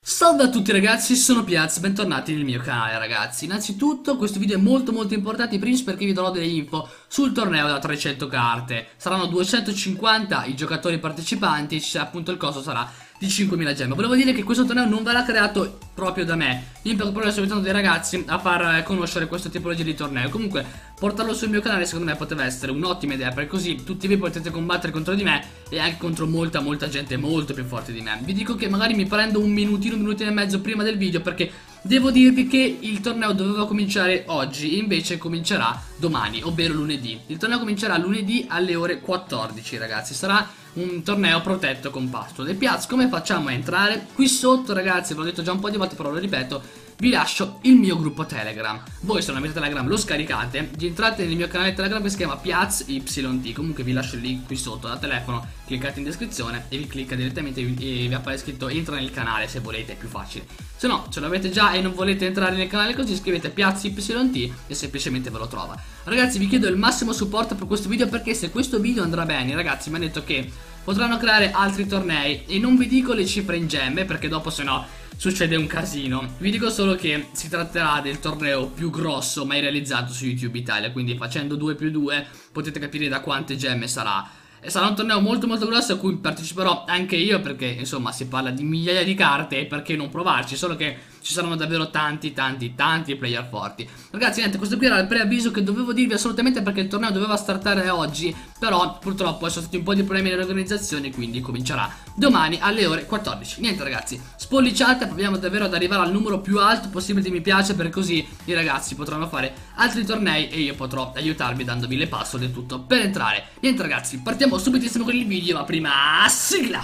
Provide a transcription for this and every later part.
Salve a tutti ragazzi, sono Piaz, bentornati nel mio canale ragazzi. Innanzitutto questo video è molto importante, in primis perché vi darò delle info sul torneo da 300 carte. Saranno 250 i giocatori partecipanti e appunto il costo sarà di 5.000 gemme. Volevo dire che questo torneo non verrà creato proprio da me, io proprio sto aiutando dei ragazzi a far conoscere questa tipologia di torneo. Comunque portarlo sul mio canale secondo me poteva essere un'ottima idea, perché così tutti voi potete combattere contro di me e anche contro molta gente molto più forte di me. Vi dico che magari mi prendo un minutino e mezzo prima del video, perché devo dirvi che il torneo doveva cominciare oggi e invece comincerà domani, ovvero lunedì. Il torneo comincerà lunedì alle ore 14 ragazzi, sarà un torneo protetto con password. E Piaz, come facciamo a entrare? Qui sotto ragazzi, ve l'ho detto già un po' di volte però lo ripeto, vi lascio il mio gruppo Telegram. Voi se non avete Telegram lo scaricate, entrate nel mio canale Telegram che si chiama PiazYT. Comunque vi lascio il link qui sotto da telefono, cliccate in descrizione e vi clicca direttamente e vi appare scritto entra nel canale se volete, è più facile. Se no, ce l'avete già e non volete entrare nel canale così, scrivete PiazYT e semplicemente ve lo trova. Ragazzi, vi chiedo il massimo supporto per questo video, perché se questo video andrà bene, ragazzi, mi hanno detto che potranno creare altri tornei e non vi dico le cifre in gemme perché dopo se no succede un casino. Vi dico solo che si tratterà del torneo più grosso mai realizzato su YouTube Italia, quindi facendo 2+2 potete capire da quante gemme sarà. E sarà un torneo molto grosso a cui parteciperò anche io, perché insomma si parla di migliaia di carte e perché non provarci, solo che ci saranno davvero tanti player forti. Ragazzi, niente, questo qui era il preavviso che dovevo dirvi assolutamente, perché il torneo doveva startare oggi, però purtroppo ci sono stati un po' di problemi nell'organizzazione, quindi comincerà domani alle ore 14. Niente ragazzi, spolliciate, proviamo davvero ad arrivare al numero più alto possibile di mi piace, perché così i ragazzi potranno fare altri tornei e io potrò aiutarvi dandovi le password e tutto per entrare. Niente ragazzi, partiamo subitissimo con il video, ma prima sigla!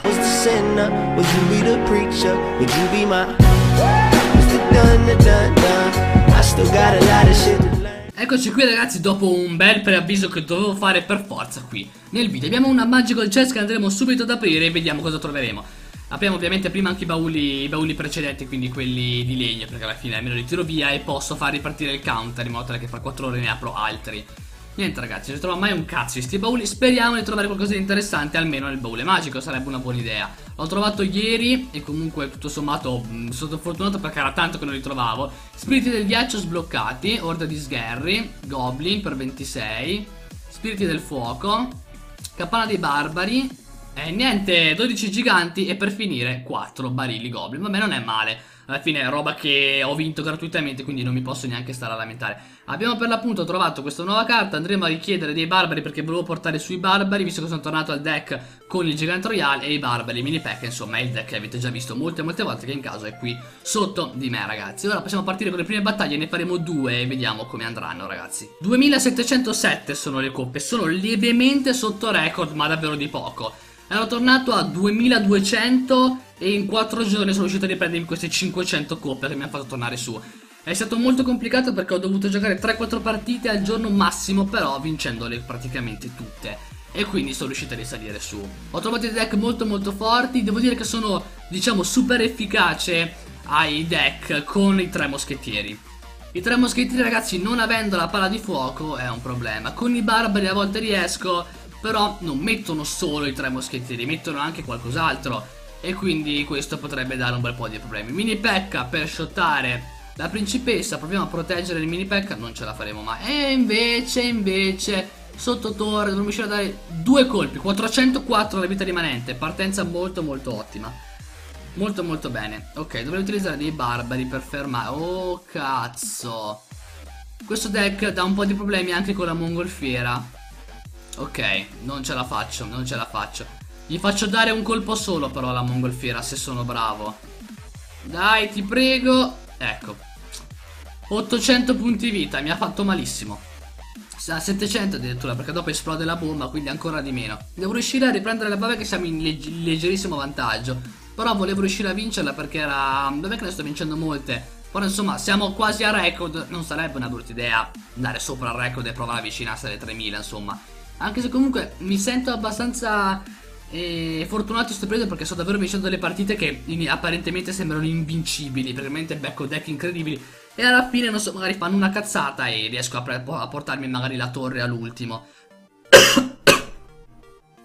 Eccoci qui ragazzi, dopo un bel preavviso che dovevo fare per forza qui nel video. Abbiamo una magical chest che andremo subito ad aprire e vediamo cosa troveremo. Apriamo ovviamente prima anche i bauli precedenti, quindi quelli di legno, perché alla fine almeno li tiro via e posso far ripartire il counter in modo tale che fra 4 ore ne apro altri. Niente ragazzi, non si trova mai un cazzo di sti bauli. Speriamo di trovare qualcosa di interessante almeno nel baule magico, sarebbe una buona idea. L'ho trovato ieri e comunque tutto sommato sono fortunato perché era tanto che non li trovavo. Spiriti del ghiaccio sbloccati, orda di sgherri, goblin per 26, spiriti del fuoco, campana dei barbari e niente, 12 giganti e per finire 4 barili goblin. Vabbè, non è male. Alla fine è roba che ho vinto gratuitamente, quindi non mi posso neanche stare a lamentare. Abbiamo per l'appunto trovato questa nuova carta. Andremo a richiedere dei barbari perché volevo portare sui barbari, visto che sono tornato al deck con il gigante royale e i barbari, i mini pack. Insomma è il deck che avete già visto molte volte, che in caso è qui sotto di me ragazzi. Ora possiamo partire con le prime battaglie, ne faremo 2 e vediamo come andranno ragazzi. 2707 sono le coppe, sono lievemente sotto record ma davvero di poco. Ero tornato a 2200 e in 4 giorni sono riuscito a riprendermi queste 500 coppe che mi hanno fatto tornare su. È stato molto complicato perché ho dovuto giocare 3-4 partite al giorno massimo, però vincendole praticamente tutte. E quindi sono riuscito a risalire su. Ho trovato dei deck molto forti, devo dire che sono, diciamo, super efficace ai deck con i 3 moschettieri. I 3 moschettieri ragazzi, non avendo la pala di fuoco è un problema. Con i barbari a volte riesco, però non mettono solo i 3 moschettieri, mettono anche qualcos'altro e quindi questo potrebbe dare un bel po' di problemi. Mini Pekka per shottare la principessa, proviamo a proteggere il mini Pekka, non ce la faremo mai. E invece sotto torre dovremmo riuscire a dare 2 colpi, 404 la vita rimanente, partenza molto ottima. Molto bene. Ok, dovrei utilizzare dei barbari per fermare. Oh cazzo, questo deck dà un po' di problemi anche con la mongolfiera. Ok, non ce la faccio. Gli faccio dare un colpo solo però alla mongolfiera se sono bravo. Dai, ti prego. Ecco, 800 punti vita, mi ha fatto malissimo. A 700 addirittura, perché dopo esplode la bomba, quindi ancora di meno. Devo riuscire a riprendere la bava, che siamo in leggerissimo vantaggio. Però volevo riuscire a vincerla perché era... Dov'è che ne sto vincendo molte? Però insomma siamo quasi a record. Non sarebbe una brutta idea andare sopra il record e provare a avvicinarsi alle 3000 insomma. Anche se comunque mi sento abbastanza fortunato in questo periodo, perché sto davvero vincendo delle partite che apparentemente sembrano invincibili. Veramente becco deck incredibili e alla fine non so, magari fanno una cazzata e riesco a portarmi magari la torre all'ultimo.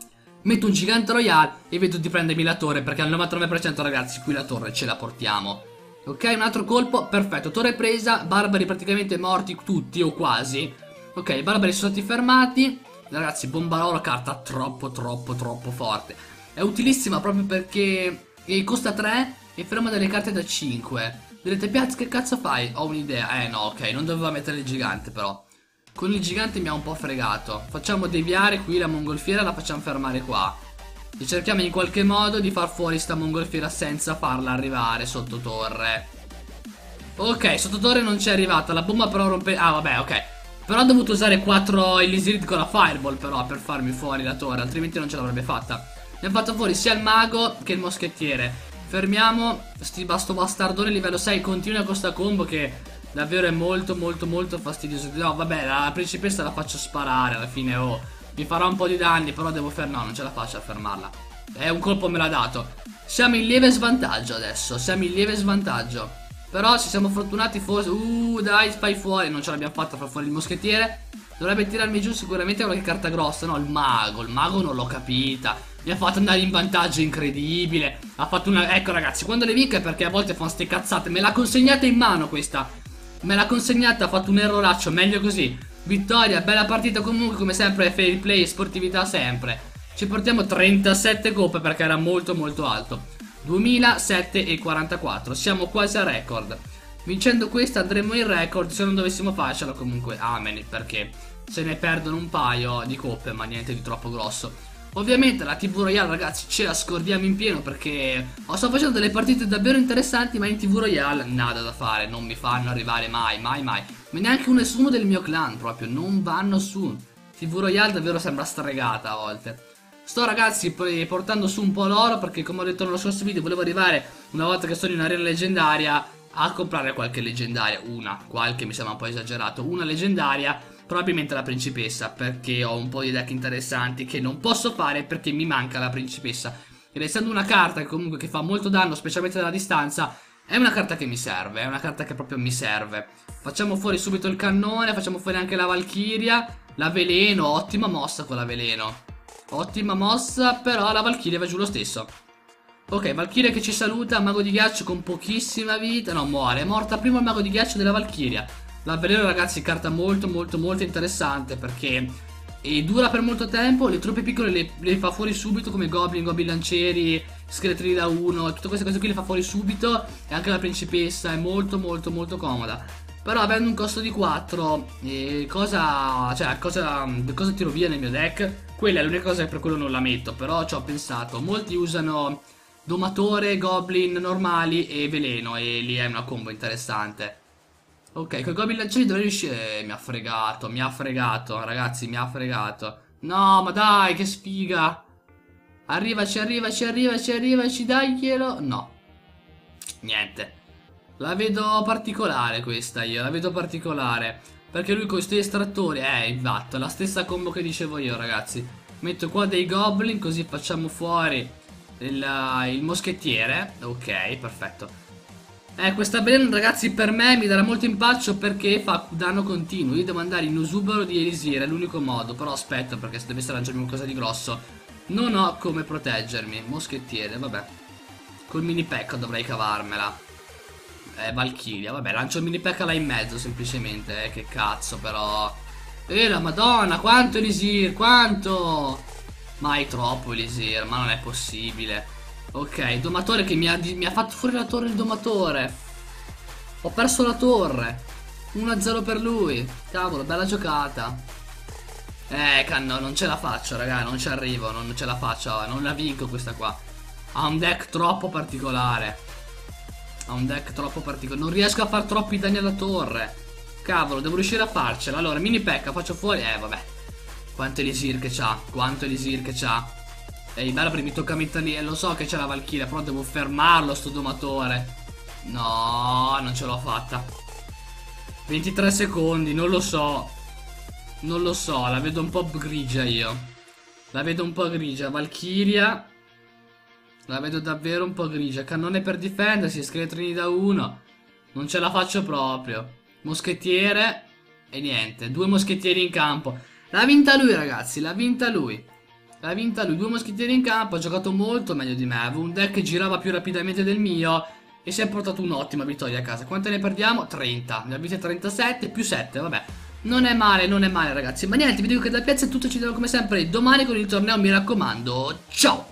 Metto un gigante royale e vedo di prendermi la torre, perché al 99% ragazzi qui la torre ce la portiamo. Ok, un altro colpo, perfetto, torre presa, barbari praticamente morti tutti o quasi. Ok, i barbari sono stati fermati. Ragazzi, Bombarolo, carta troppo forte. È utilissima proprio perché costa 3 e ferma delle carte da 5. Direte, Piaz, che cazzo fai? Ho un'idea. No, ok, non doveva mettere il gigante però. Con il gigante mi ha un po' fregato. Facciamo deviare qui la mongolfiera, la facciamo fermare qua. E cerchiamo in qualche modo di far fuori sta mongolfiera senza farla arrivare sotto torre. Ok, sotto torre non c'è arrivata. La bomba però rompe... Ah, vabbè, ok. Però ho dovuto usare 4 Elisirid con la Fireball però per farmi fuori la torre, altrimenti non ce l'avrebbe fatta. Mi ha fatto fuori sia il mago che il moschettiere. Fermiamo sto bastardone livello 6. Continua con sta combo che davvero è molto fastidioso. No, vabbè, la principessa la faccio sparare alla fine. Oh, mi farà un po' di danni, però devo fermare. No, non ce la faccio a fermarla. Un colpo me l'ha dato. Siamo in lieve svantaggio adesso. Siamo in lieve svantaggio. Però se siamo fortunati forse... dai, fai fuori. Non ce l'abbiamo fatta a far fuori il moschettiere. Dovrebbe tirarmi giù sicuramente qualche carta grossa. No, il mago. Il mago non l'ho capita. Mi ha fatto andare in vantaggio incredibile. Ha fatto una... Ecco ragazzi, quando le vinco è perché a volte fanno ste cazzate. Me l'ha consegnata in mano questa. Me l'ha consegnata, ha fatto un erroraccio. Meglio così. Vittoria, bella partita comunque. Come sempre fair play, sportività sempre. Ci portiamo 37 coppe perché era molto alto. 2007,44. Siamo quasi a record. Vincendo questa andremo in record. Se non dovessimo farcela comunque amen, perché se ne perdono un paio di coppe, ma niente di troppo grosso. Ovviamente la TV Royale ragazzi ce la scordiamo in pieno, perché sto facendo delle partite davvero interessanti, ma in TV Royale nada da fare. Non mi fanno arrivare mai. Ma neanche nessuno del mio clan proprio. Non vanno su. TV Royale davvero sembra stregata a volte. Sto ragazzi portando su un po' l'oro, perché come ho detto nello scorso video volevo arrivare, una volta che sono in arena leggendaria, a comprare qualche leggendaria. Qualche mi sembra un po' esagerato. Una leggendaria, probabilmente la principessa, perché ho un po' di deck interessanti che non posso fare perché mi manca la principessa. Ed essendo una carta che comunque che fa molto danno, specialmente dalla distanza, è una carta che mi serve, è una carta che proprio mi serve. Facciamo fuori subito il cannone, facciamo fuori anche la Valchiria, la veleno, ottima mossa con la veleno. Ottima mossa, però la Valchiria va giù lo stesso. Ok, Valchiria che ci saluta, mago di ghiaccio con pochissima vita. No, muore, è morta prima il mago di ghiaccio della Valchiria. La veleno ragazzi, carta molto interessante, perché dura per molto tempo. Le truppe piccole le fa fuori subito, come goblin lancieri, scheletrini da 1. Tutte queste cose qui le fa fuori subito. E anche la principessa è molto comoda. Però avendo un costo di 4, cosa tiro via nel mio deck? Quella è l'unica cosa che per quello non la metto. Però ci ho pensato. Molti usano domatore, goblin normali e veleno, e lì è una combo interessante. Ok, con i goblin lancieri dovrei riuscire. Mi ha fregato, ragazzi, mi ha fregato. No, ma dai, che sfiga. Arrivaci, daglielo. No, niente. La vedo particolare questa io, la vedo particolare. Perché lui con questi estrattori, esatto, la stessa combo che dicevo io ragazzi. Metto qua dei goblin così facciamo fuori il moschettiere. Ok, perfetto. Questa veleno ragazzi per me mi darà molto impaccio perché fa danno continuo. Io devo andare in Usubero di Elisir, è l'unico modo. Però aspetta, perché se dovesse lanciarmi qualcosa di grosso non ho come proteggermi. Moschettiere, vabbè. Col mini pack dovrei cavarmela. Valchiria, vabbè, lancio il mini pack là in mezzo semplicemente, che cazzo però. La madonna, quanto Elisir, quanto. Mai troppo Elisir, ma non è possibile. Ok, domatore che mi ha fatto fuori la torre il domatore. Ho perso la torre. 1-0 per lui. Cavolo, bella giocata. Canno, non ce la faccio raga, non ci arrivo, non ce la faccio, non la vinco questa qua. Ha un deck troppo particolare. Non riesco a far troppi danni alla torre. Cavolo, devo riuscire a farcela. Allora, mini pecca, faccio fuori. Vabbè. Quanto Elisir che c'ha. I barbari mi tocca metterli. Lo so che c'è la Valchiria, però devo fermarlo sto domatore. No, non ce l'ho fatta. 23 secondi, non lo so. La vedo un po' grigia io. Valchiria. La vedo davvero un po' grigia. Cannone per difendersi, scheletrini da 1. Non ce la faccio proprio. Moschettiere. E niente, 2 moschettieri in campo. L'ha vinta lui ragazzi, l'ha vinta lui. L'ha vinta lui, 2 moschettieri in campo, ha giocato molto meglio di me, aveva un deck che girava più rapidamente del mio e si è portato un'ottima vittoria a casa. Quante ne perdiamo? 30, ne ha vinte 37 più 7, vabbè. Non è male ragazzi. Ma niente, vi dico che da Piazza è tutto, ci vediamo come sempre domani con il torneo, mi raccomando. Ciao!